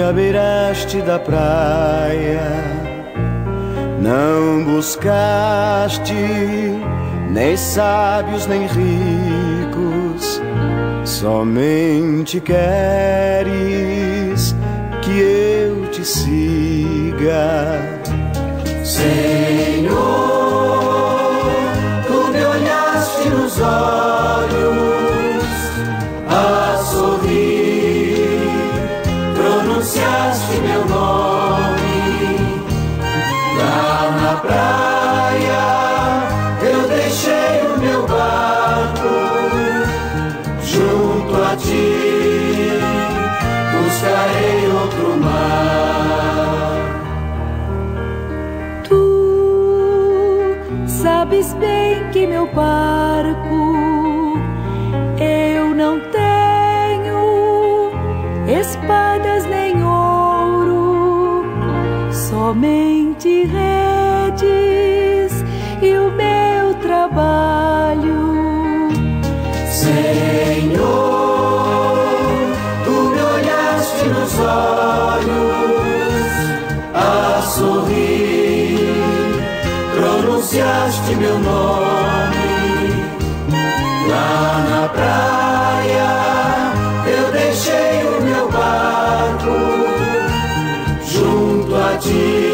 beiraste da praia, não buscaste nem sábios nem ricos, somente queres que eu te siga. Senhor, tu me olhaste nos olhos a sorrir, pronunciaste meu nome lá na praia. Eu deixei o meu barco junto a ti, buscarei outro mar. Tu sabes bem que meu barco eu não tenho espadas nem ouro, somente redes e o meu trabalho. Senhor, tu me olhaste nos olhos a sorrir, pronunciaste meu nome lá na praia. Eu deixei o meu barco junto a ti,